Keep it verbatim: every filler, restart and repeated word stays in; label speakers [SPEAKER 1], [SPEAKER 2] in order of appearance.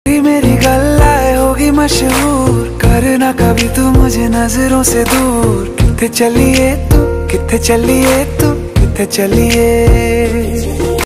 [SPEAKER 1] मेरी गल्लाए होगी मशहूर, करना कभी तू मुझे नजरों से दूर। किथे चलिए तू, किथे चलिए तू, किथे चलिए।